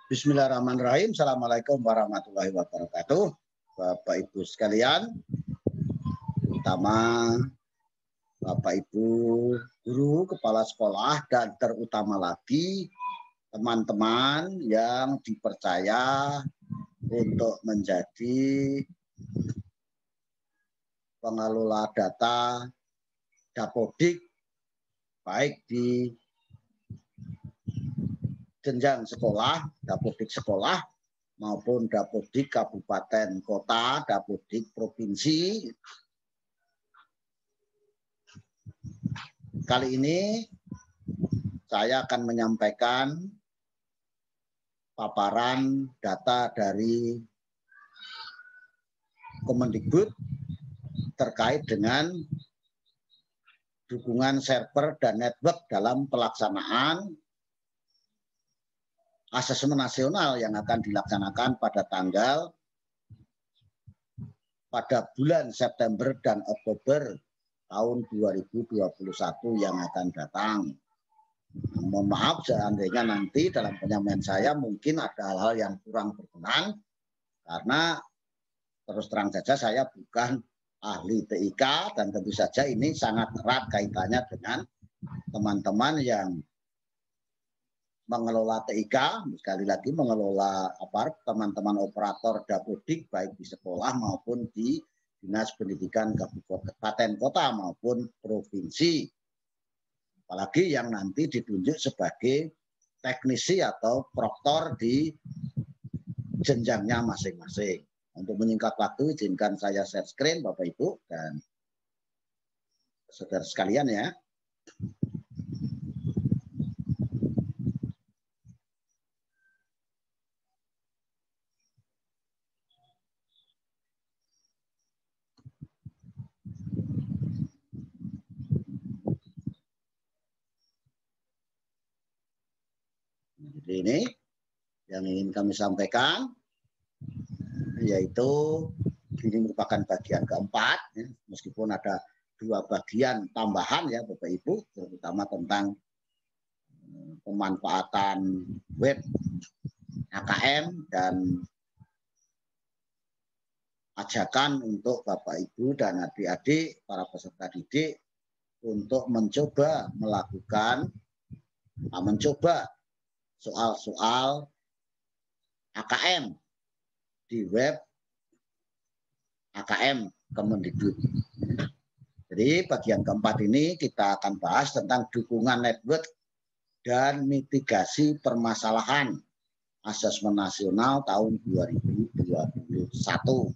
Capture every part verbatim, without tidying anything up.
Bismillahirrahmanirrahim. Assalamualaikum warahmatullahi wabarakatuh. Bapak Ibu sekalian, terutama Bapak Ibu guru, kepala sekolah, dan terutama lagi teman-teman yang dipercaya untuk menjadi pengelola data Dapodik baik di jenjang sekolah, Dapodik sekolah maupun Dapodik kabupaten kota, Dapodik provinsi. Kali ini saya akan menyampaikan paparan data dari Kemendikbud terkait dengan dukungan server dan network dalam pelaksanaan asesmen nasional yang akan dilaksanakan pada tanggal pada bulan September dan Oktober tahun dua ribu dua puluh satu yang akan datang. Nah, mohon maaf seandainya nanti dalam penyampaian saya mungkin ada hal-hal yang kurang berkenan, karena terus terang saja saya bukan ahli T I K dan tentu saja ini sangat erat kaitannya dengan teman-teman yang mengelola T I K, sekali lagi mengelola apa teman-teman operator Dapodik baik di sekolah maupun di Dinas Pendidikan Kabupaten Kota maupun provinsi. Apalagi yang nanti ditunjuk sebagai teknisi atau proktor di jenjangnya masing-masing. Untuk menyingkat waktu, izinkan saya share screen Bapak Ibu dan saudara sekalian ya. Jadi ini yang ingin kami sampaikan, yaitu ini merupakan bagian keempat, ya, meskipun ada dua bagian tambahan ya Bapak Ibu, terutama tentang pemanfaatan web A K M dan ajakan untuk Bapak Ibu dan adik-adik para peserta didik untuk mencoba melakukan, mencoba soal-soal A K M di web A K M Kemendikbud. Jadi bagian keempat ini kita akan bahas tentang dukungan network dan mitigasi permasalahan asesmen nasional tahun dua ribu dua puluh satu.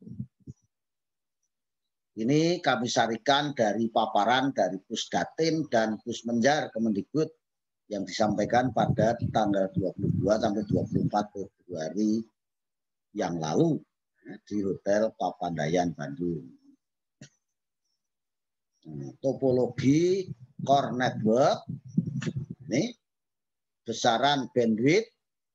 Ini kami sarikan dari paparan dari Pusdatin dan Pusmenjar Kemendikbud yang disampaikan pada tanggal dua puluh dua sampai dua puluh empat Februari yang lalu di Hotel Papandayan Bandung. Topologi core network, ini besaran bandwidth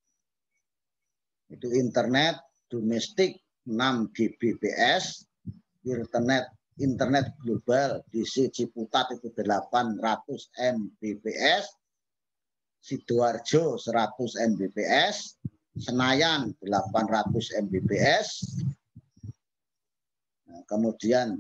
itu internet domestik enam G B P S, internet internet global di Ciputat itu delapan ratus megabit per second, Sidoarjo seratus megabit per second, Senayan delapan ratus megabit per second, nah, kemudian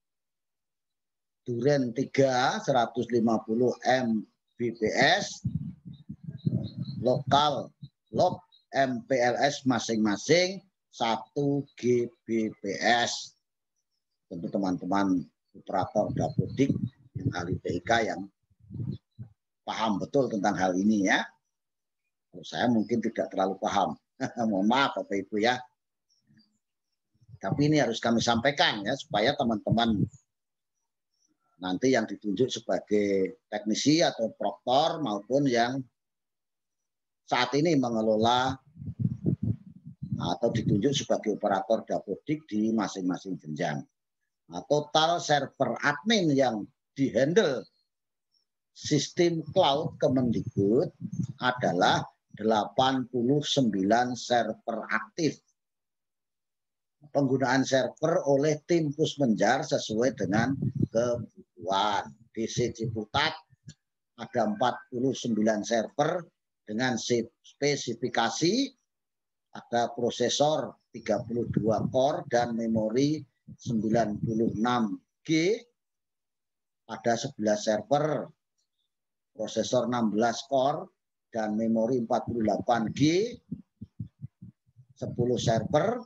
Duren tiga seratus lima puluh megabit per second, lokal log M P L S masing-masing satu G B P S. Tentu teman-teman operator Dapodik yang ahli T I K yang paham betul tentang hal ini ya. Kalau saya mungkin tidak terlalu paham. Mohon maaf Bapak Ibu ya. Tapi ini harus kami sampaikan ya supaya teman-teman nanti yang ditunjuk sebagai teknisi atau proktor maupun yang saat ini mengelola atau ditunjuk sebagai operator Dapodik di masing-masing jenjang. Nah, total server admin yang dihandle sistem cloud Kemendikbud adalah delapan puluh sembilan server aktif. Penggunaan server oleh tim Pusmenjar sesuai dengan kebutuhan. D C Ciputat ada empat puluh sembilan server dengan spesifikasi ada prosesor tiga puluh dua core dan memori sembilan puluh enam G, ada sebelas server, prosesor enam belas core dan memori empat puluh delapan G, sepuluh server,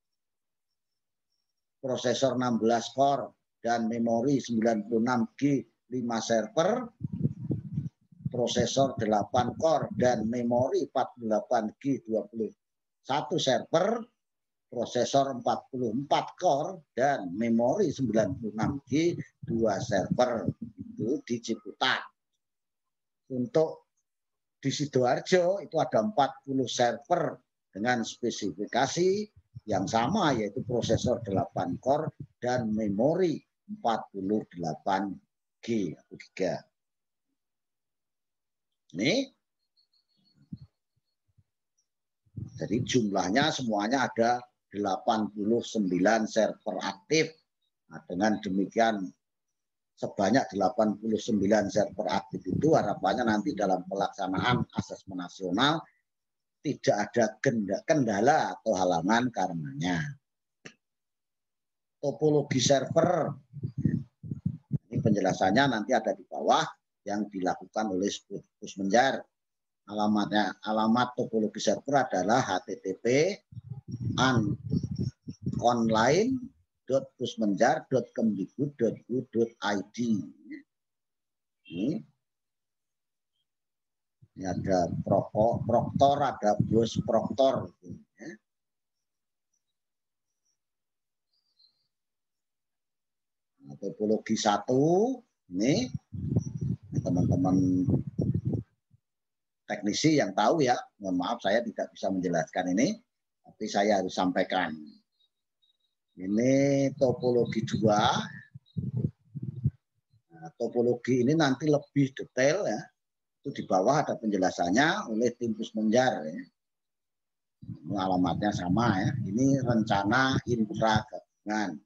prosesor enam belas core dan memori sembilan puluh enam G, lima server, prosesor delapan core dan memori empat puluh delapan G, dua puluh satu server, prosesor empat puluh empat core dan memori sembilan puluh enam G, dua server. Itu di Ciputat. Untuk di Sidoarjo itu ada empat puluh server dengan spesifikasi yang sama, yaitu prosesor delapan core dan memori empat puluh delapan G atau giga. Ini jadi jumlahnya semuanya ada delapan puluh sembilan server aktif. Nah, dengan demikian sebanyak delapan puluh sembilan server aktif itu harapannya nanti dalam pelaksanaan asesmen nasional tidak ada kendala atau halangan karenanya. Topologi server, ini penjelasannya nanti ada di bawah yang dilakukan oleh Pusmenjar. Alamatnya, alamat topologi server adalah h t t p online dot pusmenjar dot kemdikbud dot go dot i d. Ini, ini ada proktor, proktor, ada bos proktor. Nah, topologi satu ini teman-teman teknisi yang tahu ya, mohon maaf saya tidak bisa menjelaskan ini, tapi saya harus sampaikan. Ini topologi dua. Nah, topologi ini nanti lebih detail ya. Itu di bawah ada penjelasannya oleh tim Pusmenjar ya. Ini alamatnya sama ya. Ini rencana infra gabungan.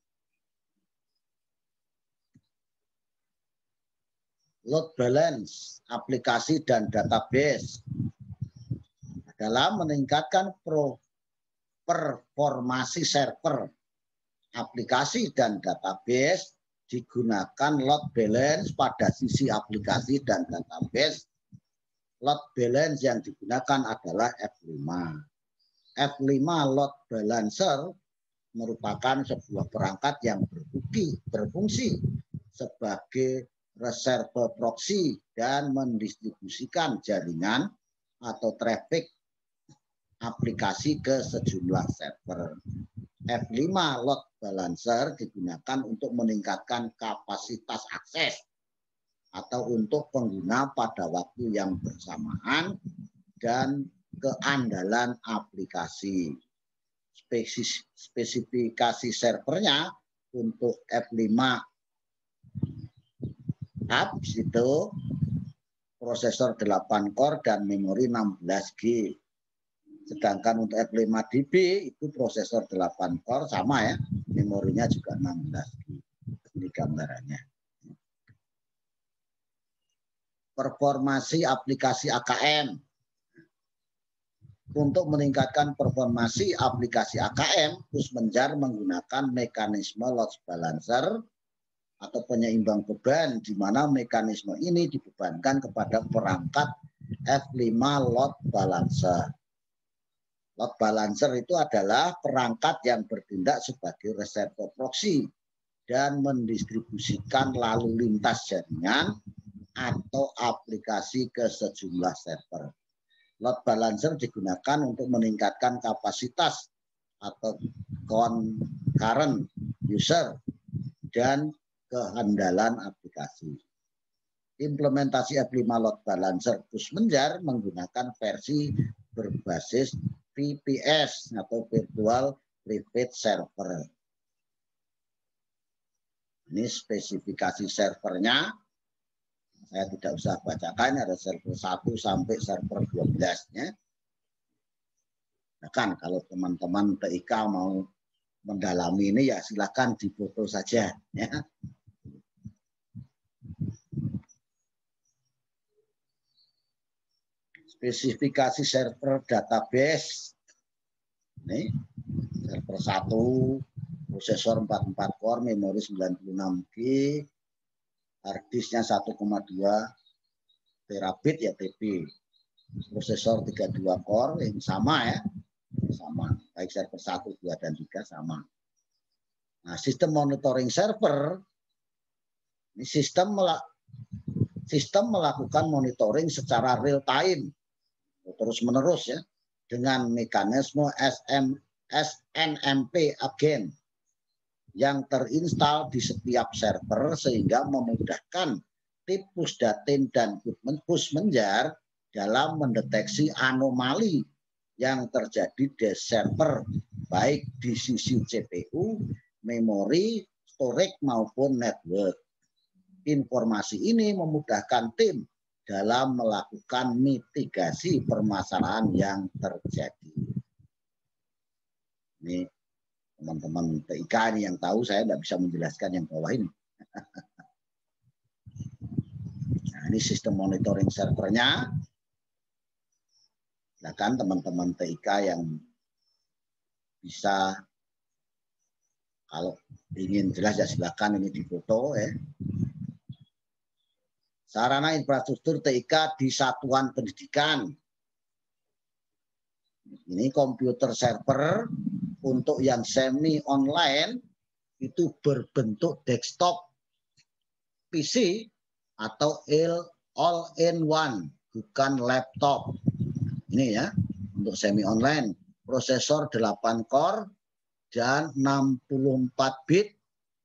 Load balance, aplikasi dan database dalam meningkatkan pro performasi server, aplikasi dan database digunakan load balance pada sisi aplikasi dan database. Load balance yang digunakan adalah F lima. F lima load balancer merupakan sebuah perangkat yang berfungsi, berfungsi sebagai reserve proxy dan mendistribusikan jaringan atau traffic aplikasi ke sejumlah server. F lima load balancer digunakan untuk meningkatkan kapasitas akses atau untuk pengguna pada waktu yang bersamaan dan keandalan aplikasi. Spesifikasi servernya untuk F lima apps itu prosesor delapan core dan memori enam belas G. Sedangkan untuk F lima D B itu prosesor delapan core sama ya, memorinya juga enam belas G. Ini gambarannya. Performasi aplikasi A K M. Untuk meningkatkan performasi aplikasi A K M, Pusmenjar menggunakan mekanisme load balancer atau penyeimbang beban, di mana mekanisme ini dibebankan kepada perangkat F lima load balancer. Load balancer itu adalah perangkat yang bertindak sebagai reservoir proxy dan mendistribusikan lalu lintas jaringan atau aplikasi ke sejumlah server. Load balancer digunakan untuk meningkatkan kapasitas atau concurrent user dan keandalan aplikasi. Implementasi F lima load balancer Pusmenjar menggunakan versi berbasis V P S atau Virtual Private Server. Ini spesifikasi servernya. Saya tidak usah bacakan, ada server satu sampai server dua belas ya. Nah kan kalau teman-teman T I K mau mendalami ini ya silakan difoto saja ya. spesifikasi server database. Ini server satu, prosesor empat puluh empat core, memori sembilan puluh enam G, hard disknya satu koma dua terabit ya T B. Prosesor tiga puluh dua core yang sama ya. Sama, baik server satu, dua dan tiga sama. Nah, sistem monitoring server ini sistem sistem melakukan monitoring secara real time terus menerus ya dengan mekanisme S N M P agen yang terinstal di setiap server sehingga memudahkan tim Pusdatin dan Pusmenjar dalam mendeteksi anomali yang terjadi di server baik di sisi C P U, memori, storage maupun network. Informasi ini memudahkan tim dalam melakukan mitigasi permasalahan yang terjadi. Ini teman-teman T I K ini yang tahu, saya tidak bisa menjelaskan yang bawah ini. Nah, ini sistem monitoring servernya. Silakan teman-teman T I K yang bisa, kalau ingin jelas ya silakan ini difoto ya. Sarana infrastruktur T I K di satuan pendidikan. Ini komputer server untuk yang semi online itu berbentuk desktop P C atau all in one, bukan laptop. Ini ya, untuk semi online, prosesor delapan core dan enam puluh empat bit,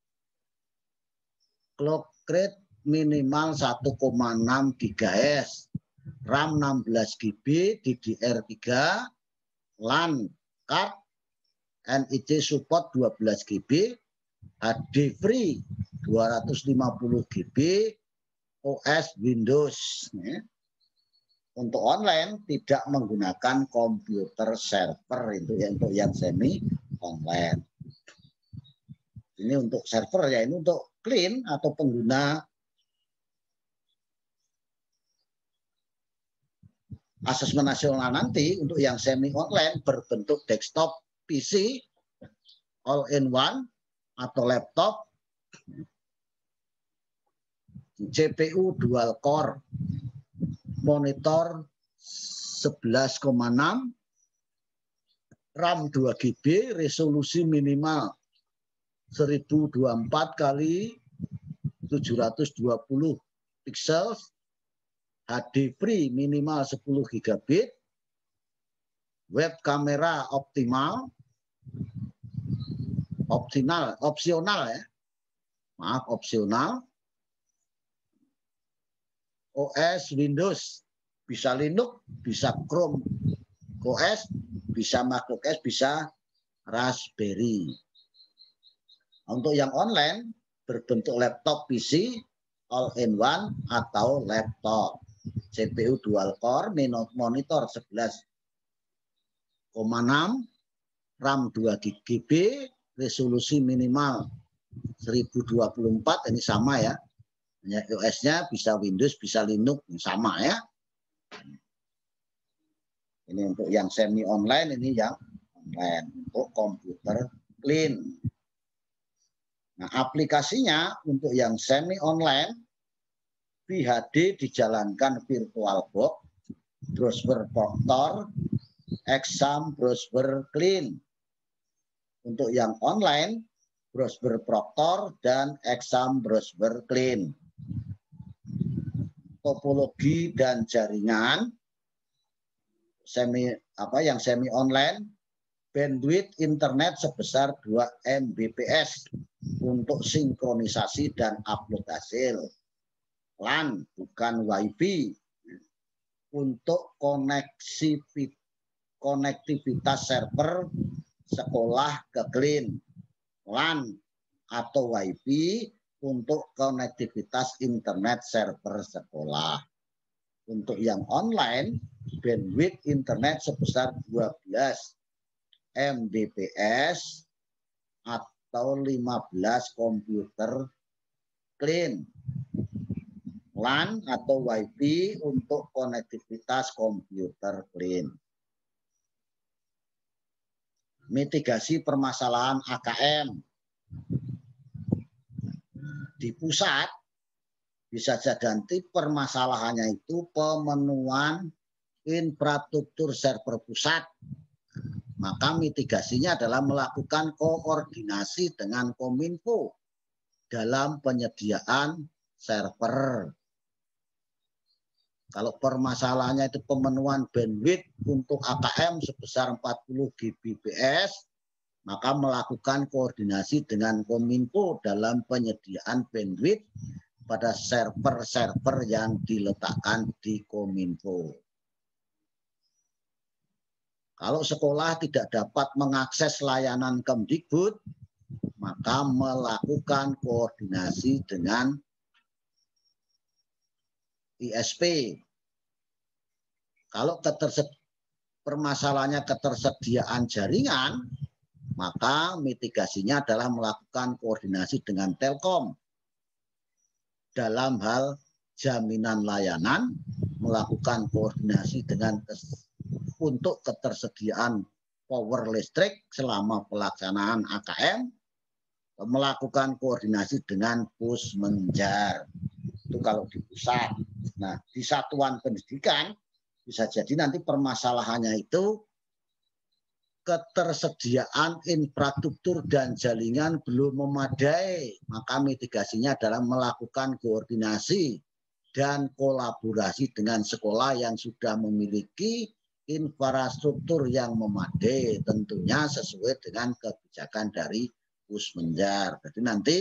clock rate minimal satu koma enam gigahertz, RAM enam belas gigabyte, D D R tiga, LAN card, N I C support dua belas gigabyte, H D free dua ratus lima puluh gigabyte, O S Windows. Untuk online tidak menggunakan komputer server itu ya, untuk yang semi online. Ini untuk server ya, ini untuk clean atau pengguna asesmen nasional nanti untuk yang semi online berbentuk desktop P C all in one atau laptop, C P U dual core, monitor sebelas koma enam, RAM dua gigabyte, resolusi minimal seribu dua puluh empat kali tujuh ratus dua puluh pixel, H D free minimal sepuluh gigabyte, web kamera optimal, opsional, opsional ya, maaf opsional, O S Windows, bisa Linux, bisa Chrome O S, bisa Mac O S, bisa Raspberry. Untuk yang online berbentuk laptop P C all in one atau laptop, C P U dual core, monitor sebelas koma enam, RAM dua gigabyte, resolusi minimal seribu dua puluh empat, ini sama ya. O S-nya bisa Windows, bisa Linux, sama ya. Ini untuk yang semi online, ini yang online untuk komputer clean. Nah, aplikasinya untuk yang semi online, V H D dijalankan VirtualBox, browser Proctor, exam browser clean. Untuk yang online, browser Proctor dan exam browser clean. Topologi dan jaringan semi apa yang semi online, bandwidth internet sebesar dua megabit untuk sinkronisasi dan upload hasil. LAN bukan WiFi untuk koneksi konektivitas server sekolah ke clean. LAN atau WiFi untuk konektivitas internet server sekolah. Untuk yang online, bandwidth internet sebesar dua belas megabit atau lima belas komputer clean. LAN atau WiFi untuk konektivitas komputer clean. Mitigasi permasalahan A K M. Di pusat bisa jadi nanti permasalahannya itu pemenuhan infrastruktur server pusat. Maka mitigasinya adalah melakukan koordinasi dengan Kominfo dalam penyediaan server. Kalau permasalahannya itu pemenuhan bandwidth untuk A K M sebesar empat puluh giga bytes, maka melakukan koordinasi dengan Kominfo dalam penyediaan bandwidth pada server-server yang diletakkan di Kominfo. Kalau sekolah tidak dapat mengakses layanan Kemdikbud, maka melakukan koordinasi dengan I S P. Kalau ketersed permasalahannya ketersediaan jaringan, maka mitigasinya adalah melakukan koordinasi dengan Telkom. Dalam hal jaminan layanan, melakukan koordinasi dengan untuk ketersediaan power listrik selama pelaksanaan A K M, melakukan koordinasi dengan Pusmenjar. Itu kalau di pusat. Nah, di satuan pendidikan bisa jadi nanti permasalahannya itu ketersediaan infrastruktur dan jaringan belum memadai. Maka mitigasinya adalah melakukan koordinasi dan kolaborasi dengan sekolah yang sudah memiliki infrastruktur yang memadai, tentunya sesuai dengan kebijakan dari Pusmenjar. Jadi nanti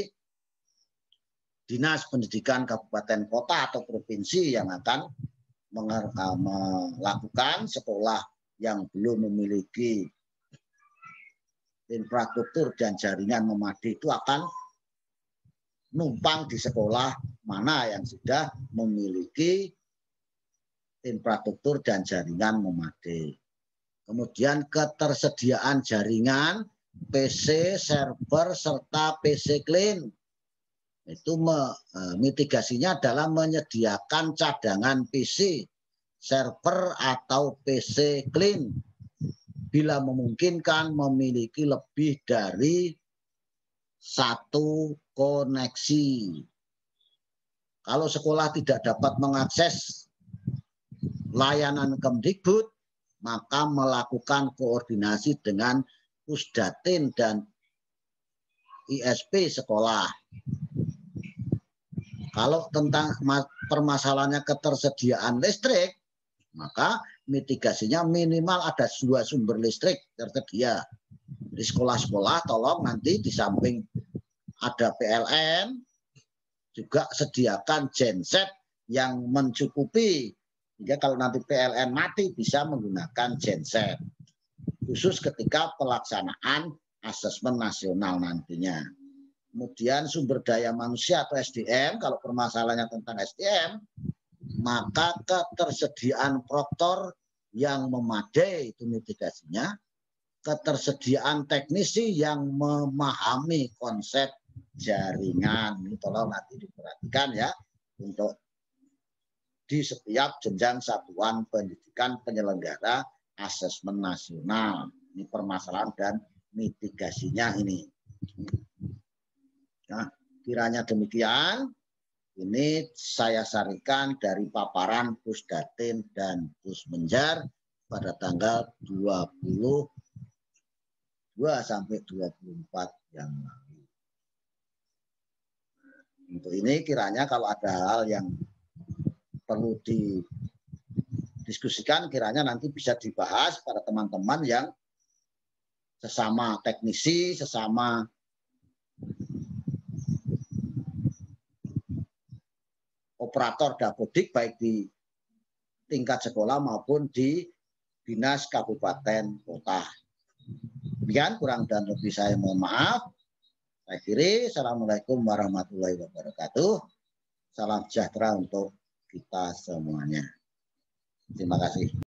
Dinas Pendidikan Kabupaten Kota atau Provinsi yang akan melakukan sekolah yang belum memiliki infrastruktur dan jaringan memadai itu akan numpang di sekolah mana yang sudah memiliki infrastruktur dan jaringan memadai. Kemudian ketersediaan jaringan, P C, server, serta P C clean. Itu me, mitigasinya adalah menyediakan cadangan P C, server, atau P C clean. Bila memungkinkan memiliki lebih dari satu koneksi. Kalau sekolah tidak dapat mengakses layanan Kemdikbud, maka melakukan koordinasi dengan Pusdatin dan I S P sekolah. Kalau tentang permasalahannya ketersediaan listrik, maka mitigasinya minimal ada dua sumber listrik tersedia. Di sekolah-sekolah tolong nanti di samping ada P L N, juga sediakan genset yang mencukupi. Sehingga kalau nanti P L N mati bisa menggunakan genset. Khusus ketika pelaksanaan asesmen nasional nantinya. Kemudian sumber daya manusia atau S D M, kalau permasalahannya tentang S D M, maka ketersediaan proktor yang memadai itu mitigasinya, ketersediaan teknisi yang memahami konsep jaringan. Ini tolong nanti diperhatikan ya, untuk di setiap jenjang satuan pendidikan penyelenggara asesmen nasional. Ini permasalahan dan mitigasinya ini. Nah, kiranya demikian. Ini saya sarikan dari paparan Pusdatin dan Pusmenjar pada tanggal dua puluh dua sampai dua puluh empat yang lalu. Untuk ini kiranya kalau ada hal yang perlu didiskusikan, kiranya nanti bisa dibahas pada teman-teman yang sesama teknisi, sesama operator dapodik, baik di tingkat sekolah maupun di dinas kabupaten kota. Demikian, kurang dan lebih saya mohon maaf. Saya akhiri. Assalamualaikum warahmatullahi wabarakatuh. Salam sejahtera untuk kita semuanya. Terima kasih.